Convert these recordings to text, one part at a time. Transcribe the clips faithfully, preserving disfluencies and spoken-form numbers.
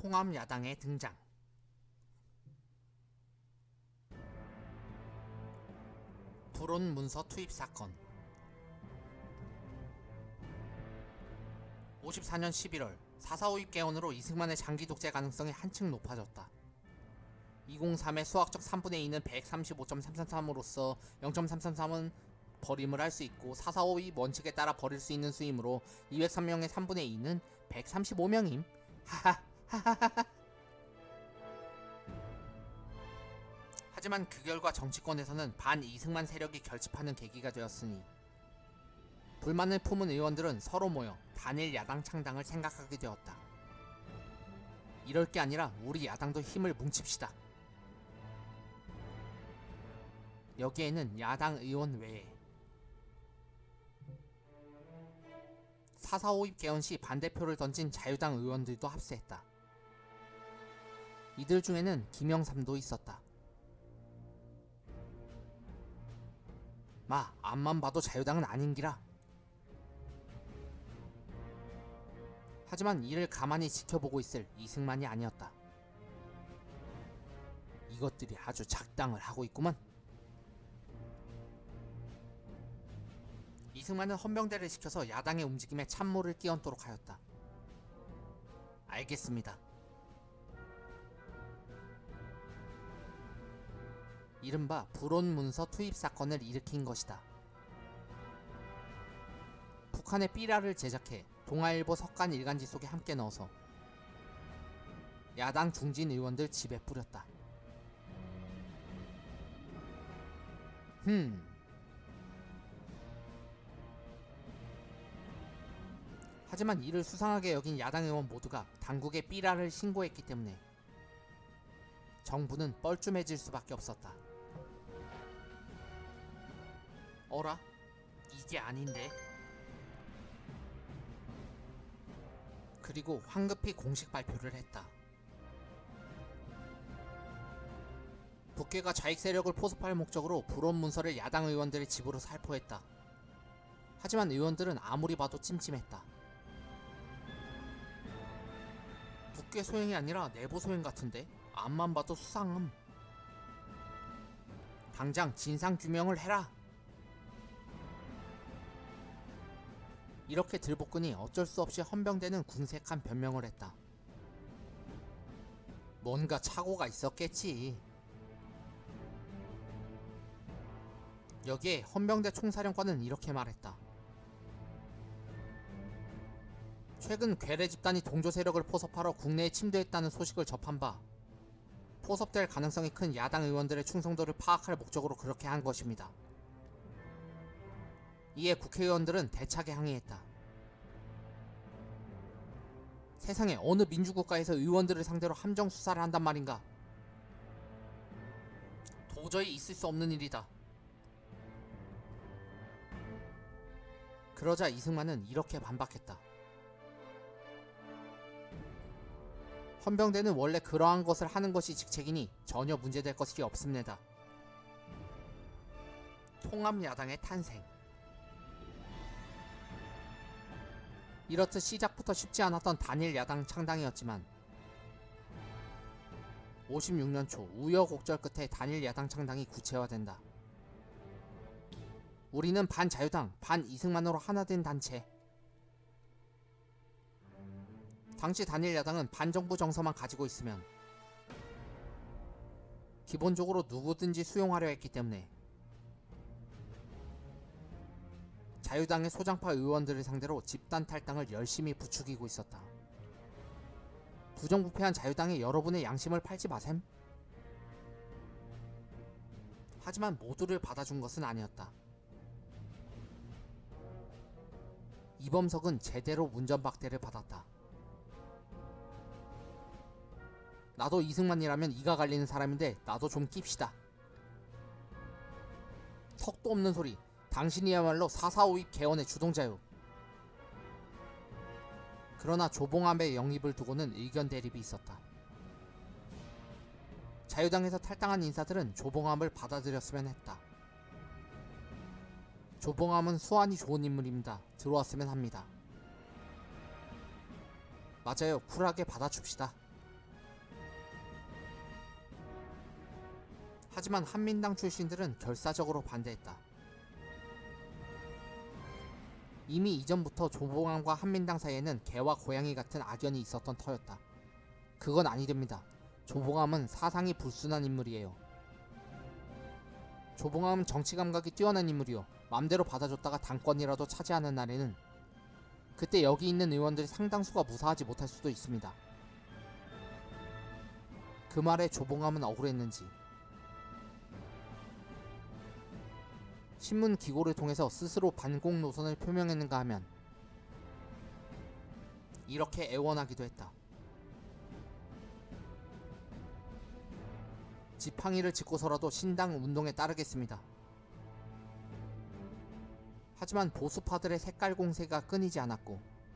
통합야당의 등장. 불온 문서 투입 사건. 오십사 년 십일월 사사오입 개헌으로 이승만의 장기 독재 가능성이 한층 높아졌다. 이공삼의 수학적 삼분의 이는 백삼십오 점 삼삼삼으로서 영 점 삼삼삼은 버림을 할 수 있고 사사오입 원칙에 따라 버릴 수 있는 수이므로 이백삼 명의 삼분의 이는 백삼십오 명임. 하하하하하. 하지만 그 결과 정치권에서는 반 이승만 세력이 결집하는 계기가 되었으니 불만을 품은 의원들은 서로 모여 단일 야당 창당을 생각하게 되었다. 이럴 게 아니라 우리 야당도 힘을 뭉칩시다. 여기에는 야당 의원 외에 사사오입 개헌 시 반대표를 던진 자유당 의원들도 합세했다. 이들 중에는 김영삼도 있었다. 마, 앞만 봐도 자유당은 아닌기라. 하지만 이를 가만히 지켜보고 있을 이승만이 아니었다. 이것들이 아주 작당을 하고 있구만. 이승만은 헌병대를 시켜서 야당의 움직임에 참모를 끼얹도록 하였다. 알겠습니다. 이른바 불온 문서 투입 사건을 일으킨 것이다. 북한의 삐라를 제작해 동아일보 석간 일간지 속에 함께 넣어서 야당 중진 의원들 집에 뿌렸다. 흠. 하지만 이를 수상하게 여긴 야당 의원 모두가 당국에 삐라를 신고했기 때문에 정부는 뻘쭘해질 수밖에 없었다. 어라? 이게 아닌데? 그리고 황급히 공식 발표를 했다. 북괴가 좌익 세력을 포섭할 목적으로 불온 문서를 야당 의원들의 집으로 살포했다. 하지만 의원들은 아무리 봐도 찜찜했다. 북괴 소행이 아니라 내부 소행 같은데? 앞만 봐도 수상함. 당장 진상규명을 해라. 이렇게 들볶으니 어쩔 수 없이 헌병대는 궁색한 변명을 했다. 뭔가 착오가 있었겠지. 여기에 헌병대 총사령관은 이렇게 말했다. 최근 괴뢰 집단이 동조 세력을 포섭하러 국내에 침투했다는 소식을 접한 바 포섭될 가능성이 큰 야당 의원들의 충성도를 파악할 목적으로 그렇게 한 것입니다. 이에 국회의원들은 대차게 항의했다. 세상에 어느 민주국가에서 의원들을 상대로 함정 수사를 한단 말인가? 도저히 있을 수 없는 일이다. 그러자 이승만은 이렇게 반박했다. 헌병대는 원래 그러한 것을 하는 것이 직책이니 전혀 문제될 것이 없습니다. 통합야당의 탄생. 이렇듯 시작부터 쉽지 않았던 단일 야당 창당이었지만 오십육 년 초 우여곡절 끝에 단일 야당 창당이 구체화된다. 우리는 반자유당, 반이승만으로 하나된 단체. 당시 단일 야당은 반정부 정서만 가지고 있으면 기본적으로 누구든지 수용하려 했기 때문에 자유당의 소장파 의원들을 상대로 집단 탈당을 열심히 부추기고 있었다. 부정부패한 자유당에 여러분의 양심을 팔지 마셈. 하지만 모두를 받아준 것은 아니었다. 이범석은 제대로 문전박대를 받았다. 나도 이승만이라면 이가 갈리는 사람인데 나도 좀 낍시다. 턱도 없는 소리. 당신이야말로 사사오입 개헌의 주동자요. 그러나 조봉암의 영입을 두고는 의견 대립이 있었다. 자유당에서 탈당한 인사들은 조봉암을 받아들였으면 했다. 조봉암은 수완이 좋은 인물입니다. 들어왔으면 합니다. 맞아요. 쿨하게 받아줍시다. 하지만 한민당 출신들은 결사적으로 반대했다. 이미 이전부터 조봉암과 한민당 사이에는 개와 고양이 같은 악연이 있었던 터였다. 그건 아니됩니다. 조봉암은 사상이 불순한 인물이에요. 조봉암은 정치 감각이 뛰어난 인물이요. 맘대로 받아줬다가 당권이라도 차지하는 날에는 그때 여기 있는 의원들이 상당수가 무사하지 못할 수도 있습니다. 그 말에 조봉암은 억울했는지 신문 기고를 통해서 스스로 반공 노선을 표명했는가 하면 이렇게 애원하기도 했다. 지팡이를 짚고서라도 신당 운동에 따르겠습니다. 하지만 보수파들의 색깔 공세가 끊이지 않았고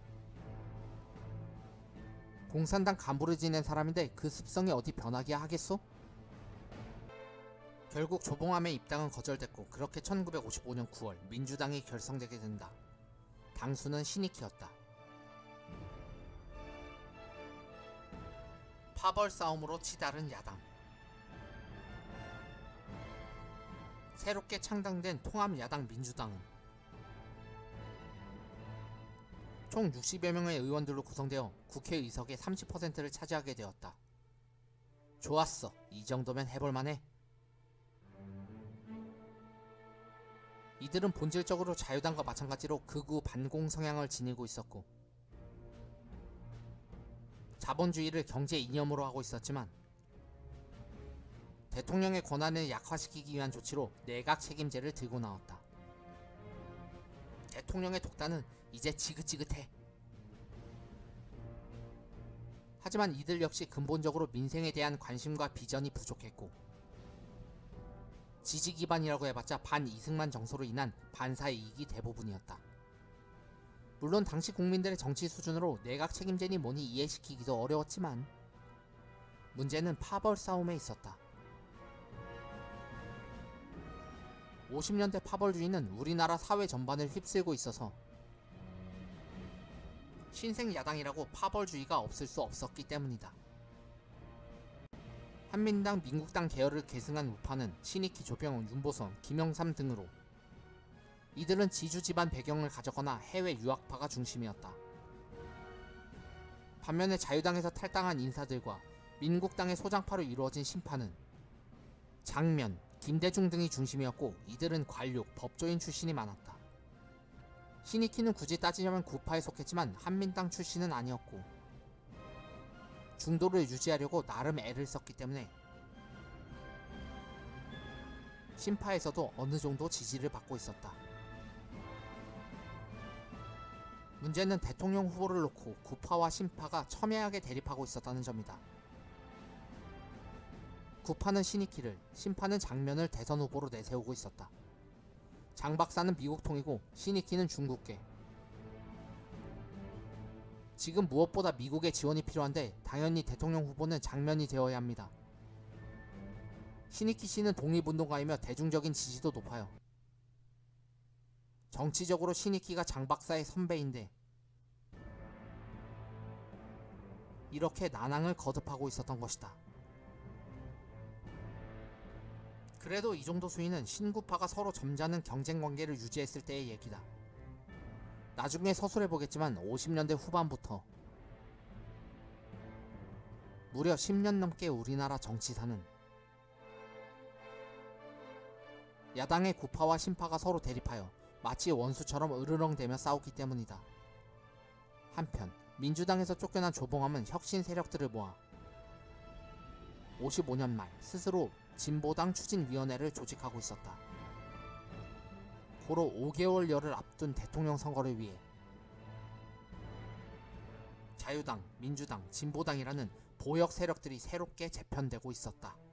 공산당 간부를 지낸 사람인데 그 습성이 어디 변하기야 하겠소? 결국 조봉암의 입당은 거절됐고 그렇게 천구백오십오 년 구월 민주당이 결성되게 된다. 당수는 신익희였다. 파벌 싸움으로 치달은 야당. 새롭게 창당된 통합야당 민주당은 총 육십여 명의 의원들로 구성되어 국회 의석의 삼십 퍼센트를 차지하게 되었다. 좋았어. 이 정도면 해볼만해. 이들은 본질적으로 자유당과 마찬가지로 극우 반공 성향을 지니고 있었고 자본주의를 경제 이념으로 하고 있었지만 대통령의 권한을 약화시키기 위한 조치로 내각 책임제를 들고 나왔다. 대통령의 독단은 이제 지긋지긋해. 하지만 이들 역시 근본적으로 민생에 대한 관심과 비전이 부족했고 지지 기반이라고 해봤자 반 이승만 정서로 인한 반사 이익이 대부분이었다. 물론 당시 국민들의 정치 수준으로 내각 책임제니 뭐니 이해시키기도 어려웠지만 문제는 파벌 싸움에 있었다. 오십 년대 파벌주의는 우리나라 사회 전반을 휩쓸고 있어서 신생야당이라고 파벌주의가 없을 수 없었기 때문이다. 한민당, 민국당 계열을 계승한 우파는 신익희, 조병훈, 윤보선, 김영삼 등으로 이들은 지주 집안 배경을 가졌거나 해외 유학파가 중심이었다. 반면에 자유당에서 탈당한 인사들과 민국당의 소장파로 이루어진 신파는 장면, 김대중 등이 중심이었고 이들은 관료, 법조인 출신이 많았다. 신익희는 굳이 따지자면 구파에 속했지만 한민당 출신은 아니었고 중도를 유지하려고 나름 애를 썼기 때문에 신파에서도 어느 정도 지지를 받고 있었다. 문제는 대통령 후보를 놓고 구파와 신파가 첨예하게 대립하고 있었다는 점이다. 구파는 신익희를, 신파는 장면을 대선 후보로 내세우고 있었다. 장 박사는 미국 통이고 신익희는 중국계. 지금 무엇보다 미국의 지원이 필요한데 당연히 대통령 후보는 장면이 되어야 합니다. 신익희 씨는 독립운동가이며 대중적인 지지도 높아요. 정치적으로 신익희가 장 박사의 선배인데 이렇게 난항을 거듭하고 있었던 것이다. 그래도 이 정도 수위는 신구파가 서로 점잖은 경쟁관계를 유지했을 때의 얘기다. 나중에 서술해보겠지만 오십 년대 후반부터 무려 십 년 넘게 우리나라 정치사는 야당의 구파와 신파가 서로 대립하여 마치 원수처럼 으르렁대며 싸웠기 때문이다. 한편 민주당에서 쫓겨난 조봉암은 혁신 세력들을 모아 오십오 년 말 스스로 진보당 추진위원회를 조직하고 있었다. 고로 오 개월여를 앞둔 대통령 선거를 위해 자유당, 민주당, 진보당이라는 보역 세력들이 새롭게 재편되고 있었다.